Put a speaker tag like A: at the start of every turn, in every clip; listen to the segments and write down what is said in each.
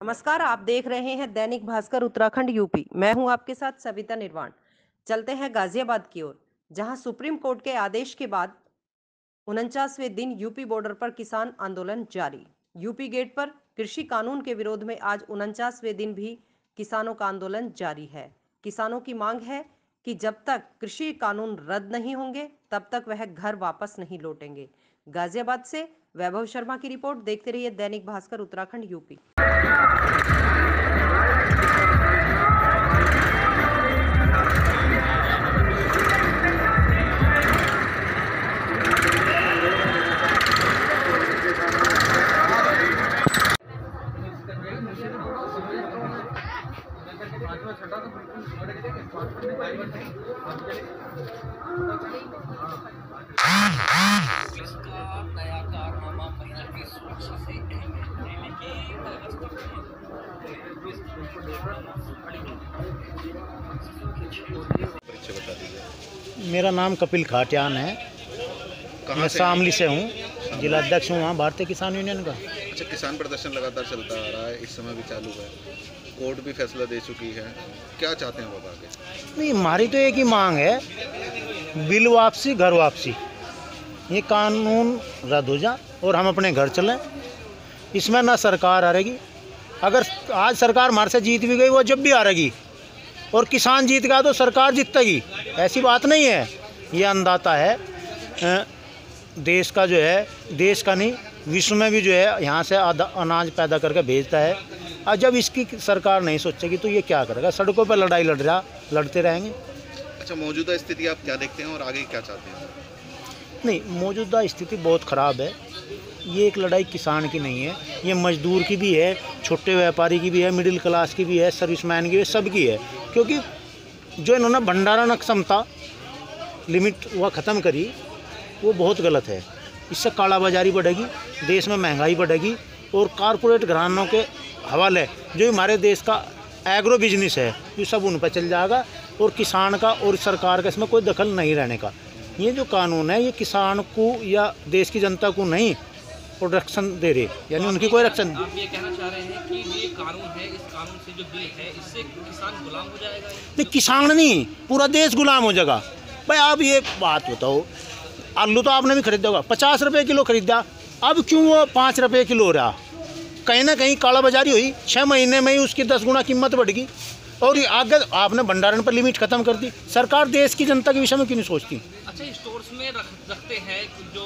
A: नमस्कार, आप देख रहे हैं दैनिक भास्कर उत्तराखंड यूपी। मैं हूं आपके साथ सविता निर्वाण। चलते हैं गाजियाबाद की ओर, जहां सुप्रीम कोर्ट के आदेश के बाद 49वें दिन यूपी बॉर्डर पर किसान आंदोलन जारी। यूपी गेट पर कृषि कानून के विरोध में आज 49वें दिन भी किसानों का आंदोलन जारी है। किसानों की मांग है कि जब तक कृषि कानून रद्द नहीं होंगे तब तक वह घर वापस नहीं लौटेंगे। गाजियाबाद से वैभव शर्मा की रिपोर्ट। देखते रहिए दैनिक भास्कर उत्तराखंड यूपी।
B: मेरा नाम कपिल खाटियान है। मैं शामली से हूँ, जिला अध्यक्ष हूँ वहाँ भारतीय किसान यूनियन का।
C: अच्छा, किसान प्रदर्शन लगातार चलता आ रहा है, इस समय भी चालू है, कोर्ट भी फैसला दे चुकी है, क्या चाहते हैं वो आगे?
B: नहीं, हमारी तो एक ही मांग है, बिल वापसी, घर वापसी। ये कानून रद्द हो जाए और हम अपने घर चलें। इसमें ना सरकार हारेगी, अगर आज सरकार हमारे से जीत भी गई वो जब भी हारेगी, और किसान जीत गया तो सरकार जीतेगी, ऐसी बात नहीं है। ये अन्नदाता है देश का, जो है देश का नहीं विश्व में भी जो है यहाँ से अनाज पैदा करके भेजता है। और जब इसकी सरकार नहीं सोचेगी तो ये क्या करेगा? सड़कों पर लड़ाई लड़ते रहेंगे।
C: अच्छा, मौजूदा स्थिति आप क्या देखते हैं और आगे क्या चाहते हैं?
B: नहीं, मौजूदा स्थिति बहुत ख़राब है। ये एक लड़ाई किसान की नहीं है, ये मजदूर की भी है, छोटे व्यापारी की भी है, मिडिल क्लास की भी है, सर्विसमैन की भी है, सबकी है। क्योंकि जो इन्होंने भंडारण क्षमता लिमिट वह ख़त्म करी, वो बहुत गलत है। इससे कालाबाजारी बढ़ेगी, देश में महंगाई बढ़ेगी, और कारपोरेट घरानों के हवाले जो हमारे देश का एग्रो बिजनेस है ये सब उन पर चल जाएगा, और किसान का और सरकार का इसमें कोई दखल नहीं रहने का। ये जो कानून है ये किसान को या देश की जनता को नहीं प्रोटेक्शन दे रहे, यानी उनकी कोई रक्षण।
D: आप ये कहना चाह रहे हैं कि ये कानून है, इस कानून से जो बिल है इससे किसान गुलाम हो जाएगा?
B: नहीं, किसान नहीं, पूरा देश गुलाम हो जाएगा। भाई आप ये बात बताओ, आलू तो आपने भी खरीदा होगा, 50 रुपये किलो खरीदा, अब क्यों वो 5 रुपये किलो हो रहा? कहीं ना कहीं कालाबाजारी हुई, 6 महीने में ही उसकी 10 गुना कीमत बढ़ गई, और आगे आपने भंडारण पर लिमिट खत्म कर दी। सरकार देश की जनता के विषय में क्यों नहीं सोचती?
D: अच्छा, स्टोर्स में रखते हैं जो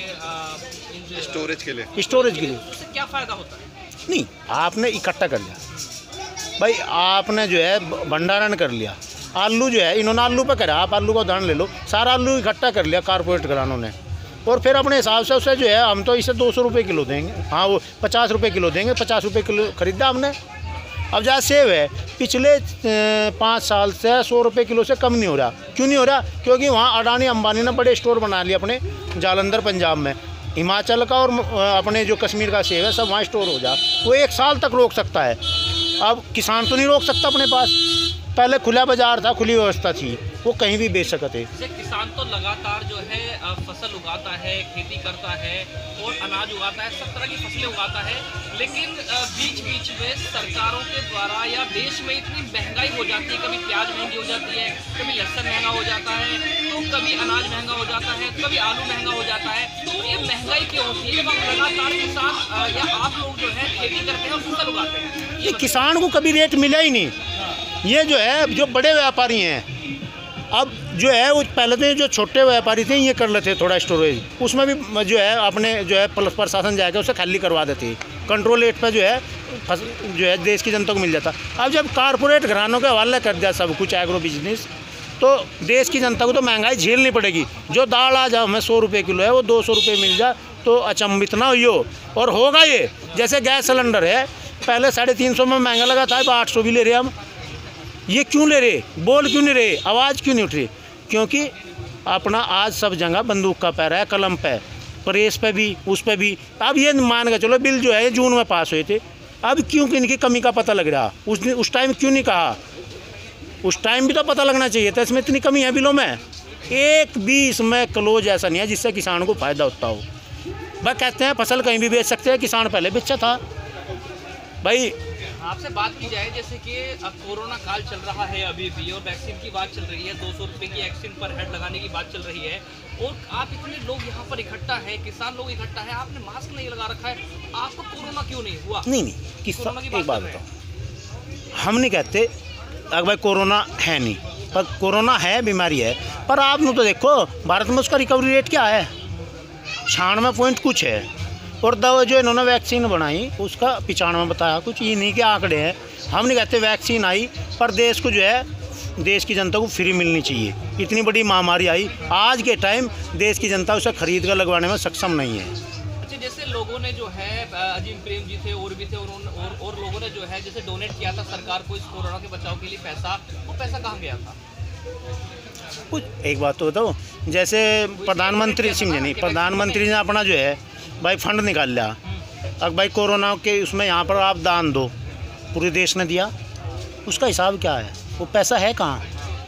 D: ये
C: स्टोरेज के लिए,
D: उससे क्या फ़ायदा होता है?
B: नहीं, आपने इकट्ठा कर लिया भाई, आपने जो है भंडारण कर लिया। आलू जो है इन्होंने आलू पे करा, आप आलू का उदाहरण ले लो, सारा आलू इकट्ठा कर लिया कारपोरेट घरानों ने, और फिर अपने हिसाब से उसे जो है हम तो इसे 200 रुपये किलो देंगे, हाँ वो 50 रुपये किलो देंगे, 50 रुपये किलो खरीदा हमने। अब जहाँ सेब है पिछले 5 साल से 100 रुपये किलो से कम नहीं हो रहा। क्यों नहीं हो रहा? क्योंकि वहाँ अडानी अंबानी ने बड़े स्टोर बना लिए अपने जालंधर पंजाब में। हिमाचल का और अपने जो कश्मीर का सेब है सब वहाँ स्टोर हो जा, वो 1 साल तक रोक सकता है। अब किसान तो नहीं रोक सकता अपने पास। पहले खुला बाजार था, खुली व्यवस्था थी, वो कहीं भी बेच सकते।
D: किसान तो लगातार जो है फसल उगाता है, खेती करता है और अनाज उगाता है, सब तरह की फसलें उगाता है, लेकिन बीच बीच में सरकारों के द्वारा या देश में इतनी महंगाई हो जाती है, कभी प्याज महंगी हो जाती है, कभी लहसुन महंगा हो जाता है, तो कभी अनाज महंगा हो जाता है, कभी आलू महंगा हो जाता है। तो ये महंगाई क्यों होती है जब हम लगातार किसान या आप लोग जो है खेती करते हैं और फसल उगाते हैं?
B: ये किसान को कभी रेट मिला ही नहीं। ये जो है जो बड़े व्यापारी हैं, अब जो है वो पहले तो जो छोटे व्यापारी थे ये कर लेते थोड़ा स्टोरेज, उसमें भी जो है अपने जो है प्रशासन जाकर उसे खाली करवा देते, कंट्रोल रेट पर जो है देश की जनता को मिल जाता। अब जब कारपोरेट घरानों के हवाले कर दिया सब कुछ एग्रो बिजनेस, तो देश की जनता को तो महंगाई झेलनी पड़ेगी। जो दाल आज हमें 100 रुपये किलो है वो 200 रुपये मिल जाए तो अचंभित ना हो, और होगा ये। जैसे गैस सिलेंडर है, पहले 350 में महंगा लगा था, अब 800 भी ले रहे हम। ये क्यों ले रहे? बोल क्यों नहीं रहे? आवाज़ क्यों नहीं उठ रही? क्योंकि अपना आज सब जगह बंदूक का पैर है, कलम पे, प्रेस पे भी, उस पे भी। अब ये मान के चलो बिल जो है जून में पास हुए थे, अब क्यों इनकी कमी का पता लग रहा? उस टाइम क्यों नहीं कहा? उस टाइम भी तो पता लगना चाहिए था इसमें इतनी कमी है बिलों में। एक भी इसमें क्लोज ऐसा नहीं है जिससे किसान को फ़ायदा होता हो। भाई कहते हैं फसल कहीं भी बेच सकते हैं, किसान पहले बेचा था। भाई
D: आपसे बात की जाए जैसे कि अब कोरोना काल चल रहा है अभी भी और वैक्सीन की बात चल रही है, 200 रुपये की वैक्सीन पर हेड लगाने की बात चल रही है और आप इतने लोग यहाँ पर इकट्ठा है, किसान लोग इकट्ठा है, आपने मास्क नहीं लगा रखा है, आपको कोरोना क्यों नहीं हुआ?
B: नहीं
D: कोरोना की
B: एक बात
D: बात कर रहे
B: बताओ, हम नहीं कहते अगर भाई कोरोना है नहीं, पर कोरोना है, बीमारी है, पर आपने तो देखो भारत में उसका रिकवरी रेट क्या है, 96 पॉइंट कुछ है, और दवा जो इन्होंने वैक्सीन बनाई उसका 95 बताया, कुछ ये नहीं के आंकड़े हैं। हम नहीं कहते वैक्सीन आई, पर देश को जो है देश की जनता को फ्री मिलनी चाहिए। इतनी बड़ी महामारी आई, आज के टाइम देश की जनता उसे खरीद कर लगवाने में सक्षम नहीं है।
D: अच्छा, जैसे लोगों ने जो है अजीम प्रेम जी थे और भी थे और लोगों ने जो है जैसे डोनेट किया था सरकार को इस कोरोना के बचाव के लिए पैसा, वो पैसा कहाँ गया था?
B: कुछ एक बात तो बताओ, जैसे प्रधानमंत्री समझे नहीं, प्रधानमंत्री ने अपना जो है भाई फंड निकाल लिया, अब भाई कोरोना के उसमें यहाँ पर आप दान दो, पूरे देश ने दिया, उसका हिसाब क्या है? वो पैसा है कहाँ?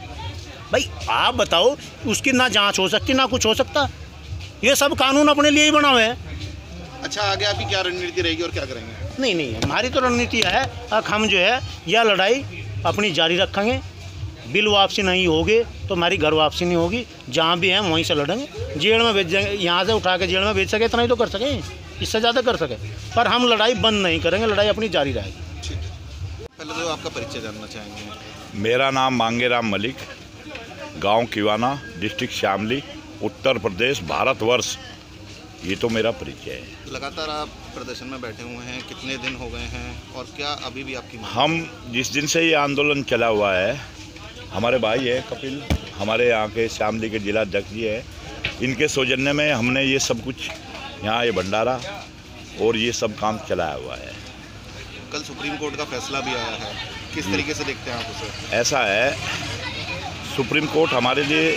B: भाई आप बताओ, उसकी ना जांच हो सकती ना कुछ हो सकता, ये सब कानून अपने लिए ही बना हुआ है।
C: अच्छा, आगे आपकी क्या रणनीति रहेगी और क्या करेंगे?
B: नहीं, हमारी तो रणनीति है, हम जो है यह लड़ाई अपनी जारी रखेंगे, बिल वापसी नहीं होगी तो हमारी घर वापसी नहीं होगी, जहाँ भी हैं वहीं से लड़ेंगे, जेल में भेज देंगे, यहाँ से उठा के जेल में भेज सके इतना ही तो कर सकें, इससे ज़्यादा कर सके, पर हम लड़ाई बंद नहीं करेंगे, लड़ाई अपनी जारी रहेगी।
C: ठीक है, पहले तो आपका परिचय जानना चाहेंगे।
E: मेरा नाम मांगेराम मलिक, गांव किवाना, डिस्ट्रिक्ट शामली, उत्तर प्रदेश, भारतवर्ष, ये तो मेरा परिचय है।
C: लगातार आप प्रदर्शन में बैठे हुए हैं, कितने दिन हो गए हैं और क्या अभी भी आपकी मांग?
E: हम जिस दिन से ये आंदोलन चला हुआ है, हमारे भाई है कपिल, हमारे यहाँ के शामली के जिला अध्यक्ष जी है, इनके सौजन्य में हमने ये सब कुछ यहाँ ये भंडारा और ये सब काम चलाया हुआ है।
C: कल सुप्रीम कोर्ट का फैसला भी आया है, किस तरीके से देखते हैं आप उसे?
E: ऐसा है, सुप्रीम कोर्ट हमारे लिए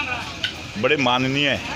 E: बड़े माननीय है,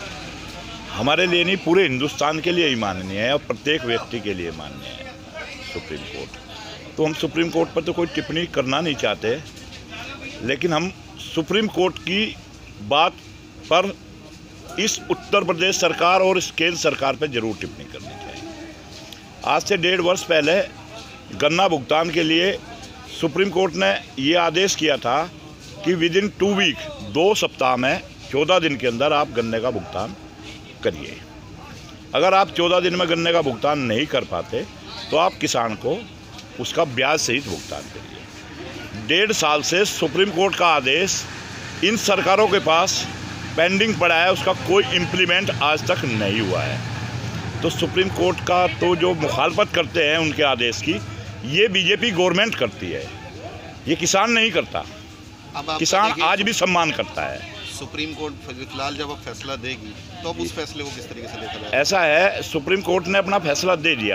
E: हमारे लिए नहीं पूरे हिंदुस्तान के लिए ही माननीय है और प्रत्येक व्यक्ति के लिए माननीय है सुप्रीम कोर्ट। तो हम सुप्रीम कोर्ट पर तो कोई टिप्पणी करना नहीं चाहते, लेकिन हम सुप्रीम कोर्ट की बात पर इस उत्तर प्रदेश सरकार और इस केंद्र सरकार पर जरूर टिप्पणी करनी चाहिए। आज से 1.5 वर्ष पहले गन्ना भुगतान के लिए सुप्रीम कोर्ट ने ये आदेश किया था कि विदिन 2 वीक, 2 सप्ताह में 14 दिन के अंदर आप गन्ने का भुगतान करिए। अगर आप 14 दिन में गन्ने का भुगतान नहीं कर पाते तो आप किसान को उसका ब्याज सहित भुगतान करिए। 1.5 साल से सुप्रीम कोर्ट का आदेश इन सरकारों के पास पेंडिंग पड़ा है, उसका कोई इम्प्लीमेंट आज तक नहीं हुआ है। तो सुप्रीम कोर्ट का तो जो मुखालफत करते हैं उनके आदेश की, ये बीजेपी गवर्नमेंट करती है, ये किसान नहीं करता। किसान आज भी सम्मान करता है।
C: सुप्रीम कोर्ट फिलहाल जब अब फैसला देगी तो अब उस फैसले को किस तरीके से देखा जाए?
E: ऐसा है, सुप्रीम कोर्ट ने अपना फैसला दे दिया।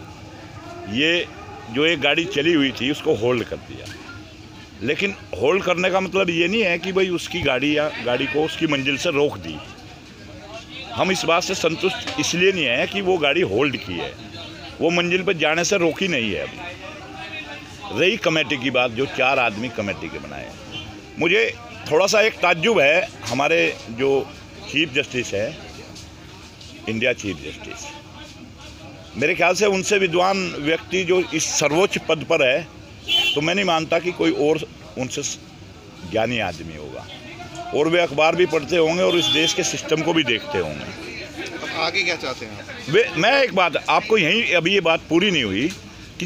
E: अभी ये जो एक गाड़ी चली हुई थी उसको होल्ड कर दिया, लेकिन होल्ड करने का मतलब ये नहीं है कि भाई उसकी गाड़ी या गाड़ी को उसकी मंजिल से रोक दी। हम इस बात से संतुष्ट इसलिए नहीं है कि वो गाड़ी होल्ड की है, वो मंजिल पर जाने से रोकी नहीं है। अभी रही कमेटी की बात, जो 4 आदमी कमेटी के बनाए, मुझे थोड़ा सा एक ताज्जुब है, हमारे जो चीफ जस्टिस है, इंडिया चीफ जस्टिस, मेरे ख्याल से उनसे विद्वान व्यक्ति जो इस सर्वोच्च पद पर है, तो मैं नहीं मानता कि कोई और उनसे ज्ञानी आदमी होगा, और वे अखबार भी पढ़ते होंगे और इस देश के सिस्टम को भी देखते होंगे।
C: अब आगे क्या चाहते हैं आप?
E: मैं एक बात आपको यहीं, अभी ये बात पूरी नहीं हुई कि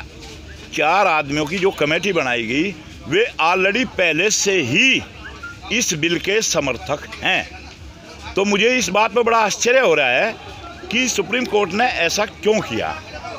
E: 4 आदमियों की जो कमेटी बनाई गई, वे ऑलरेडी पहले से ही इस बिल के समर्थक हैं। तो मुझे इस बात पर बड़ा आश्चर्य हो रहा है कि सुप्रीम कोर्ट ने ऐसा क्यों किया।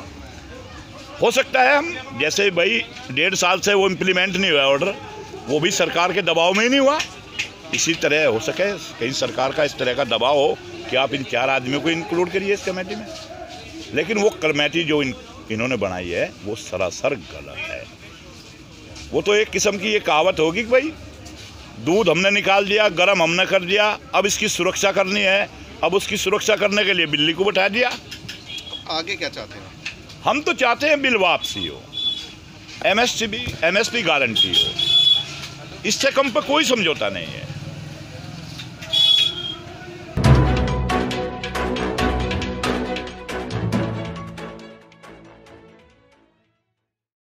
E: हो सकता है हम जैसे भाई 1.5 साल से वो इम्प्लीमेंट नहीं हुआ ऑर्डर, वो भी सरकार के दबाव में ही नहीं हुआ, इसी तरह हो सके कहीं सरकार का इस तरह का दबाव हो कि आप इन 4 आदमियों को इंक्लूड करिए इस कमेटी में। लेकिन वो कमेटी जो इन्होंने बनाई है वो सरासर गलत है। वो तो एक किस्म की ये कहावत होगी कि भाई दूध हमने निकाल दिया, गर्म हमने कर दिया, अब इसकी सुरक्षा करनी है, अब उसकी सुरक्षा करने के लिए बिल्ली को बैठा दिया।
C: आगे क्या चाहते हैं?
E: हम तो चाहते हैं बिल वापसी हो, एमएसपी गारंटी हो, इससे कम पर कोई समझौता नहीं है।